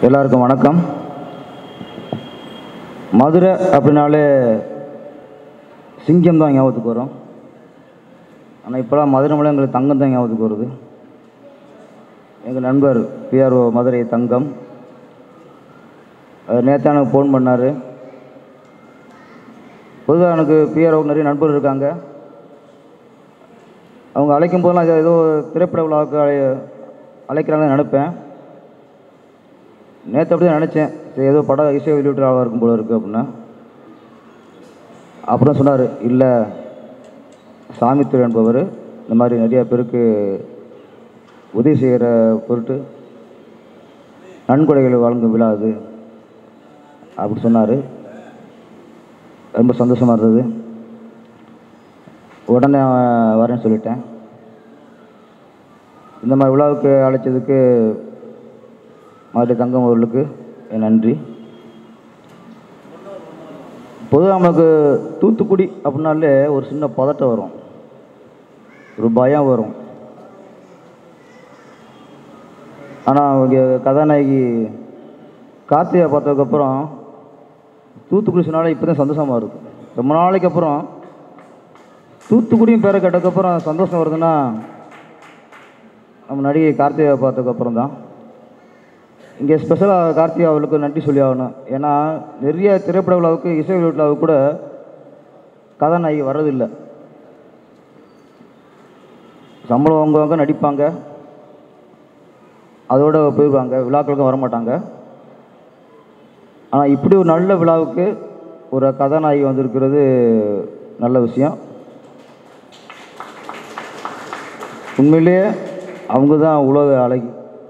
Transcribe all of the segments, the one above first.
எல்லாருக்கும் வணக்கம். மதுரை அப்படின்னாலே சிங்கம் தான் ஞாபகத்துக்கு வரும். ஆனால் இப்போலாம் மதுரை மேலே எங்களுக்கு தங்கம் தான் ஞாபகத்துக்கு வருது. எங்கள் நண்பர் பிஆர்ஓ மதுரை தங்கம் நேற்று எனக்கு ஃபோன் பண்ணார். பொதுவாக எனக்கு பிஆர்ஓக்கு நிறைய நண்பர்கள் இருக்காங்க. அவங்க அழைக்கும் போதெல்லாம் ஏதோ திரைப்பட விழாவுக்கு அழைக்கிறாங்கன்னு நினைப்பேன். நேற்று அப்படி தான் நினச்சேன், சரி ஏதோ படம் இசை வெளியிட்டு ஆளாக இருக்கும் போல இருக்குது அப்படின்னா. அப்புறம் சொன்னார், இல்லை சாமித்துறை என்பவர் இந்த மாதிரி நிறையா பேருக்கு உதவி செய்கிற பொருட்டு நன்கொடைகளை வழங்கும் விழா அது அப்படி சொன்னார். ரொம்ப சந்தோஷமாக இருந்தது. உடனே வரேன்னு சொல்லிட்டேன். இந்த மாதிரி விழாவுக்கு அழைச்சதுக்கு மதுரை தங்கம் அவர்களுக்கு என் நன்றி. பொதுவாக நமக்கு தூத்துக்குடி அப்படின்னாலே ஒரு சின்ன பதட்டம் வரும், ஒரு பயம் வரும். ஆனால் அவங்க கதாநாயகி கார்த்திகா பார்த்ததுக்கப்புறம் தூத்துக்குடி சொன்னாலே இப்போ தான் சந்தோஷமாக இருக்குது. ரொம்ப நாளைக்கு அப்புறம் தூத்துக்குடியும் பேரை கேட்டதுக்கப்புறம் சந்தோஷம் வருதுன்னா நம்ம நடிகை கார்த்திகா பார்த்ததுக்கப்புறம் தான். இங்கே ஸ்பெஷலாக கார்த்திகா அவர்களுக்கு நன்றி சொல்லி ஆகணும். ஏன்னா நிறைய திரைப்பட விழாவுக்கு இசை விழாவுக்கு கூட கதாநாயகி வர்றதில்லை. சம்பளம் வாங்குவாங்க, நடிப்பாங்க, அதோடு போயிடுவாங்க, விழாக்களுக்கும் வரமாட்டாங்க. ஆனால் இப்படி ஒரு நல்ல விழாவுக்கு ஒரு கதாநாயகி வந்திருக்கிறது நல்ல விஷயம். உண்மையிலேயே அவங்க தான் உலக அழகி.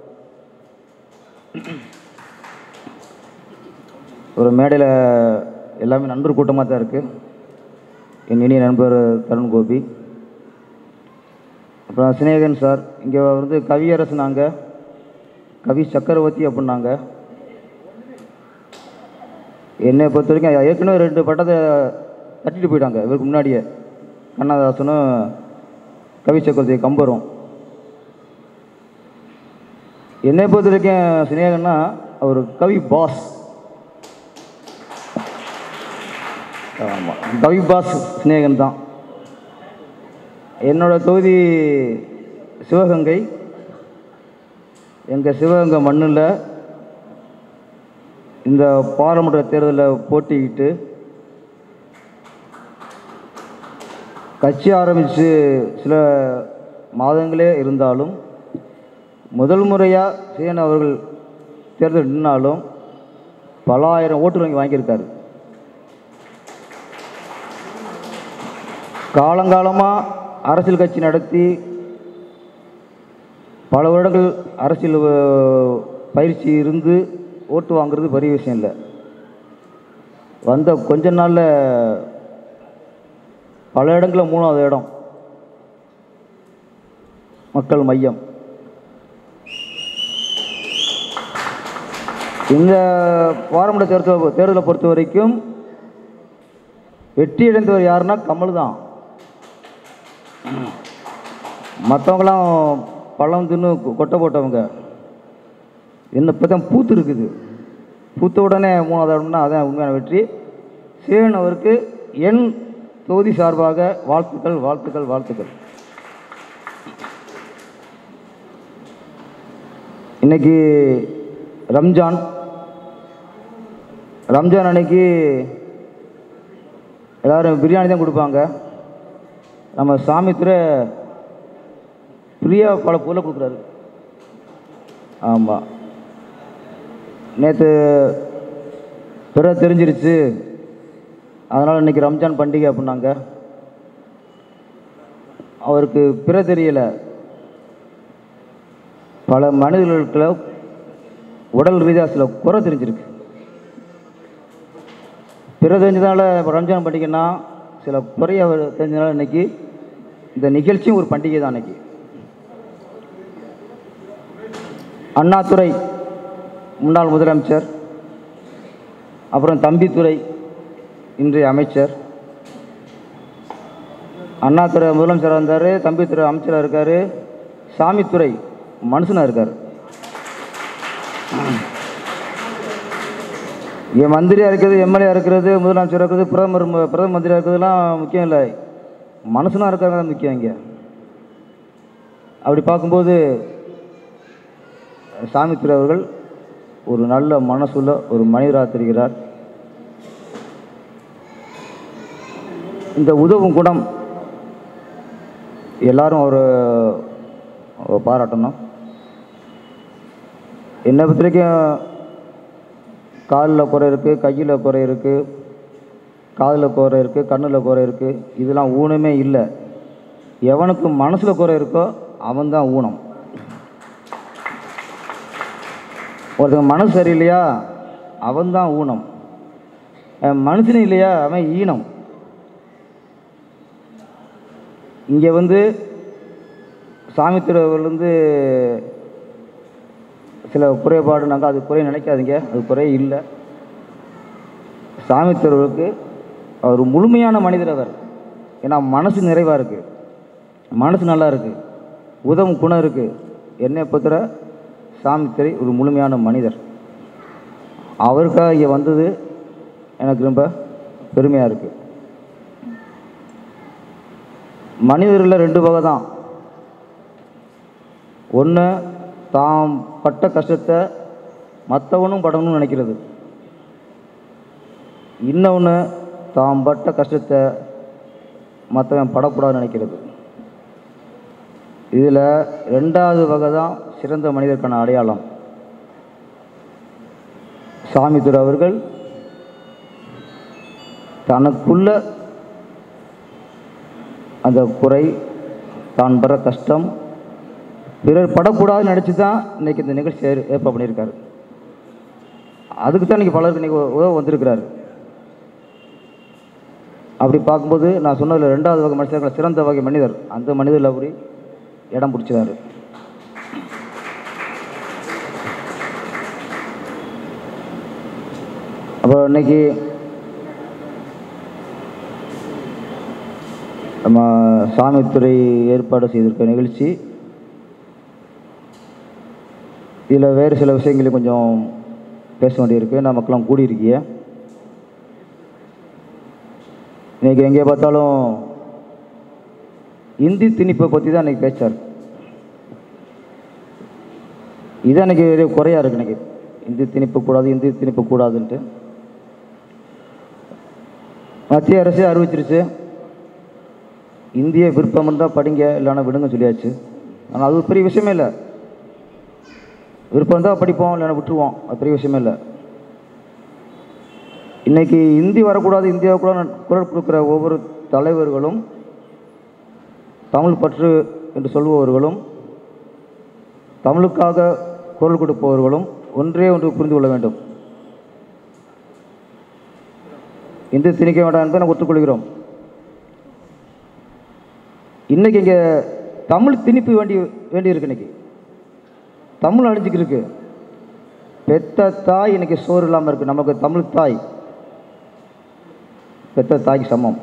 ஒரு மேடையில் எல்லாமே நண்பர் கூட்டமாக தான் இருக்குது. என் இனிய நண்பர் தருண் கோபி, அப்புறம் சினேகன் சார், இங்கே வந்து கவியரசனாங்க, கவி சக்கரவர்த்தி அப்படின்னாங்க. என்னை பொறுத்த வரைக்கும் ஏற்கனவே 2 பட்டத்தை தட்டிட்டு போயிட்டாங்க இவருக்கு முன்னாடியே. கண்ணதாசனும் கவி சக்கரவர்த்தி கம்பரும். என்னை பொறுத்த வரைக்கும் சினேகன்னா அவர் கவி பாஸ். ஆமாம், கவி பாஸ் சினேகன் தான். என்னோட தொகுதி சிவகங்கை. எங்கள் சிவகங்கை மண்ணில் இந்த பாராளுமன்ற தேர்தலில் போட்டிக்கிட்டு கட்சி ஆரம்பித்து சில மாதங்களே இருந்தாலும் முதல் முறையாக சீன அவர்கள் தேர்தல் நின்னாலும் பல ஆயிரம் ஓட்டு வாங்கியிருக்காரு. காலங்காலமாக அரசியல் கட்சி நடத்தி பல வருடங்கள் அரசியல் பயிற்சி இருந்து ஓட்டு வாங்குறது பெரிய விஷயம் இல்லை. வந்த கொஞ்ச நாளில் பல இடங்களில் 3வது இடம் மக்கள் மையம். இந்த பாராளுமன்ற தேர்தலை பொறுத்த வரைக்கும் வெற்றி அடைந்தவர் யாருன்னா கமல் தான். மற்றவங்களாம் பழம் தின்னு கொட்டை போட்டவங்க. என்ன இப்போ தான் பூத்து இருக்குது. பூத்த உடனே 3வது இடம்னா அதான் உண்மையான வெற்றி. சேவன் அவருக்கு என் தொகுதி சார்பாக வாழ்த்துக்கள் வாழ்த்துக்கள் வாழ்த்துக்கள். இன்னைக்கு ரம்ஜான் அன்னைக்கு எல்லோரும் பிரியாணி தான் கொடுப்பாங்க. நம்ம சாமித்துறை ஃப்ரீயாக பல பொருளை கொடுக்குறாரு. ஆமாம், நேற்று பிற தெரிஞ்சிருச்சு, அதனால் இன்றைக்கி ரம்ஜான் பண்டிகை அப்படின்னாங்க. அவருக்கு பிற தெரியலை. பல மனிதர்களுக்குள்ள உடல் ரீதியாக சில குறை தெரிஞ்சிருக்கு. பிற தெரிஞ்சதுனால இப்போ ரம்ஜான் பண்டிகைன்னா சில குறைய தெரிஞ்சதுனால இன்றைக்கி இந்த நிகழ்ச்சியும் ஒரு பண்டிகை தான். அன்றைக்கி அண்ணாதுரை முன்னாள் முதலமைச்சர், அப்புறம் தம்பித்துரை இன்றைய அமைச்சர். அண்ணாதுரை முதலமைச்சராக இருந்தார், தம்பித்துறை அமைச்சராக இருக்கார், சாமித்துறை மனுஷனாக இருக்கார். இங்கே மந்திரியாக இருக்கிறது, எம்எல்ஏ இருக்கிறது, முதலமைச்சராக இருக்கிறது, பிரதம மந்திரியாக இருக்கிறதுலாம் முக்கியம் இல்லை. மனுஷனாக இருக்கிறது தான் முக்கியம். இங்கே அப்படி பார்க்கும்போது சாமித்துரை அவர்கள் ஒரு நல்ல மனசுள்ள ஒரு மனிதராக தெரிகிறார். இந்த உதவும் குணம் எல்லாரும் ஒரு பாராட்டணும். என்னை பொறுத்த வரைக்கும் காலில் குறை இருக்குது, கையில் குறை இருக்குது, காதில் குறை இருக்குது, கண்ணில் குறை இருக்குது. இதெல்லாம் ஊனமே இல்லை. எவனுக்கு மனசில் குறை இருக்கோ அவன்தான் ஊனம். ஒருத்தன் மனசு சரியில்லையா அவன்தான் ஊனம். மனுஷனும் இல்லையா அவன் ஈனம். இங்கே சாமித்துரை சில குறைபாடுனாங்க, அது குறை நினைக்காதீங்க, அது குறை இல்லை. சாமித்துரைக்கு அவர் முழுமையான மனிதர் அவர். ஏன்னா மனசு நிறைவாக இருக்குது, மனசு நல்லா இருக்குது, உதவும் குணம் இருக்குது. என்னை பொறுத்தவரை சாமித்துரை ஒரு முழுமையான மனிதர். அவருக்காக இங்கே வந்தது எனக்கு ரொம்ப பெருமையாக இருக்குது. மனிதர்களில் 2 வகை தான். ஒன்று தாம் பட்ட கஷ்டத்தை மற்றவனும் படணும்னு நினைக்கிறது. இன்னொன்று தாம் பட்ட கஷ்டத்தை மற்றவன் படக்கூடாதுன்னு நினைக்கிறது. இதில் 2வது வகை தான் சிறந்த மனிதருக்கான அடையாளம். சாமித்துரை அவர்கள் தனக்குள்ள அந்த குறை, தான் படுற கஷ்டம் பிறர் படக்கூடாதுன்னு நினச்சி தான் இன்றைக்கி இந்த நிகழ்ச்சி ஏற்பாடு பண்ணியிருக்காரு. அதுக்கு தான் இன்றைக்கி பலருக்கு இன்றைக்கி உதவ வந்திருக்கிறாரு. அப்படி பார்க்கும்போது நான் சொன்னதில் 2வது வகை மனுஷர்கள் சிறந்த வகை மனிதர், அந்த மனிதரில் அப்படி இடம் பிடிச்சாரு. அப்புறம் இன்னைக்கு நம்ம சாமித்துரை ஏற்பாடு செய்திருக்க நிகழ்ச்சி, இதில் வேறு சில விஷயங்களையும் கொஞ்சம் பேச வேண்டியிருக்கு. நான் மக்களும் கூடியிருக்கிய இன்றைக்கி எங்கே பார்த்தாலும் இந்தி திணிப்பை பற்றி தான் இன்றைக்கி பேச்சார். இதுதான் இன்றைக்கி குறையாக இருக்குது. இன்றைக்கி இந்தி திணிப்பு கூடாது, இந்தி திணிப்பு கூடாதுன்ட்டு மத்திய அரசு அறிவிச்சிருச்சு. இந்திய விருப்பம் இருந்தால் படிங்க, இல்லைன்னா விடுங்க சொல்லியாச்சு. ஆனால் அது பெரிய விஷயமே இல்லை. விருப்பம் இருந்தால் படிப்போம், இல்லைன்னா விட்டுருவோம், அது பெரிய விஷயமே இல்லை. இன்றைக்கி இந்தி வரக்கூடாது, இந்தியா கூட குரல் கொடுக்குற ஒவ்வொரு தலைவர்களும், தமிழ் பற்று என்று சொல்பவர்களும், தமிழுக்காக குரல் கொடுப்பவர்களும் ஒன்றே ஒன்று புரிந்து கொள்ள வேண்டும். இந்தி திணிக்க வேண்டாம் என்பதை நாம் ஒத்துக்கொள்கிறோம். இன்றைக்கி இங்கே தமிழ் திணிப்பு வேண்டியிருக்கு. இன்றைக்கி தமிழ் அழிஞ்சிக்கிட்டு இருக்கு. பெத்த தாய் இன்றைக்கி சோறு இல்லாமல் இருக்குது. நமக்கு தமிழ் தாய் பெத்த தாய்க்கு சமம்.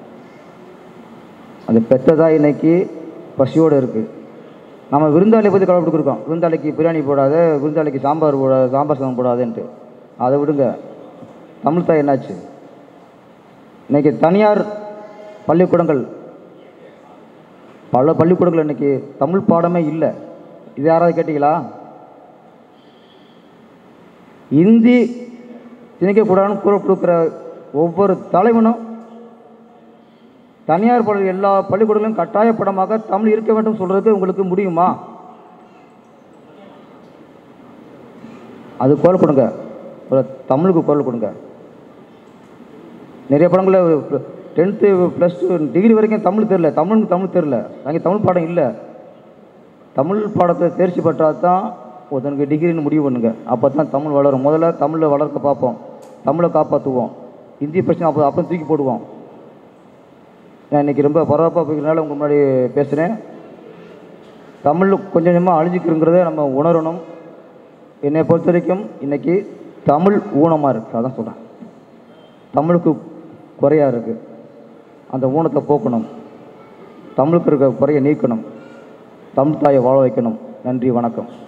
அந்த பெத்த தாய் இன்றைக்கி பசியோடு இருக்குது. நம்ம விருந்தாளியை பற்றி கடவுள் கொடுக்குறோம். விருந்தாளிக்கு பிரியாணி போடாத, விருந்தாளிக்கு சாம்பார் போடாது, சாம்பார் சாதம் போடாதுன்ட்டு. அதை விடுங்க. தமிழ் தாய் என்னாச்சு? இன்றைக்கி தனியார் பள்ளிக்கூடங்கள், பல பள்ளிக்கூடங்கள் இன்றைக்கி தமிழ் பாடமே இல்லை. இது யாராவது கேட்டீங்களா? இந்தி திணிக்கக்கூடாதுன்னு குரல் கொடுக்குற ஒவ்வொரு தலைவனும் தனியார் எல்லா பள்ளிக்கூடங்களும் கட்டாயப்படமாக தமிழ் இருக்க வேண்டும் சொல்கிறதுக்கு உங்களுக்கு முடியுமா? அது குரல் கொடுங்க, தமிழுக்கு குரல் கொடுங்க. நிறைய படங்களில் 10th +2 டிகிரி வரைக்கும் தமிழ் தெரில, தமிழ் தெரில, அங்கே தமிழ் பாடம் இல்லை. தமிழ் பாடத்தை தேர்ச்சி பெற்றால் தான் ஒருத்தனுக்கு டிகிரின்னு முடிவு பண்ணுங்க. அப்போ தான் தமிழ் வளரும். முதல்ல தமிழை வளர்க்க பார்ப்போம், தமிழை காப்பாற்றுவோம். இந்தி பிரச்சனை அப்புறம் தூக்கி போடுவோம். நான் இன்றைக்கி ரொம்ப பரபரப்பாக போய்க்கிறதுனால உங்கள் முன்னாடி பேசுகிறேன். தமிழ் கொஞ்சம் கொஞ்சமாக அழிஞ்சிக்கிறங்கிறத நம்ம உணரணும். என்னை பொறுத்த வரைக்கும் இன்றைக்கி தமிழ் ஊனமாக இருக்குது. அதான் சொல்கிறேன். தமிழுக்கு குறையாக இருக்குது. அந்த ஊனத்தை போக்கணும். தமிழுக்கு இருக்க குறையை நீக்கணும். தமிழ் தாயை வாழ வைக்கணும். நன்றி, வணக்கம்.